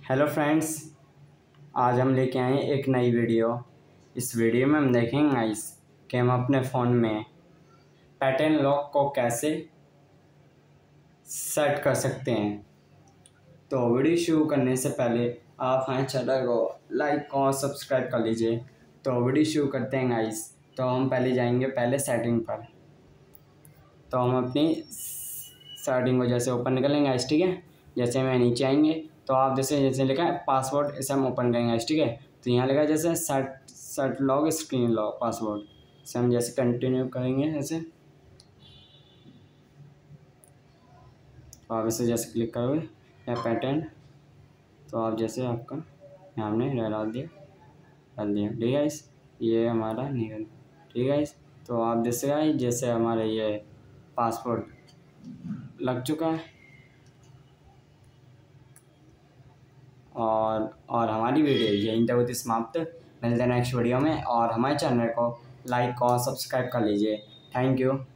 Hello friends, आज हम लेके आए हैं एक नई वीडियो। इस वीडियो में हम देखेंगे गाइस कि हम अपने फ़ोन में पैटर्न लॉक को कैसे सेट कर सकते हैं। तो वीडियो शुरू करने से पहले आप हमारे चैनल को लाइक और सब्सक्राइब कर लीजिए। तो वीडियो शुरू करते हैं गाइस। तो हम पहले जाएंगे सेटिंग पर। तो हम अपनी सेटिंग को जैसे ओपन कर लेंगे गाइस, ठीक है। जैसे मैं नीचे आएंगे तो आप जैसे लिखा है पासवर्ड, इसे हम ओपन करेंगे गाइस, ठीक है। तो यहाँ लिखा है जैसे set lock screen lock password, इसे हम जैसे कंटिन्यू करेंगे ऐसे। तो आप इसे जैसे क्लिक करोगे या पैटर्न, तो आप जैसे आपका यहाँ हमने डाल दिया, ठीक है गाइस। ये हमारा निकल, ठीक है गाइस। तो आप जैसे हमारा ये पासवर्ड लग चुका है। और हमारी वीडियो यहीं तक होती समाप्त। मिलते हैं नेक्स्ट वीडियो में, और हमारे चैनल को लाइक और सब्सक्राइब कर लीजिए। Thank you.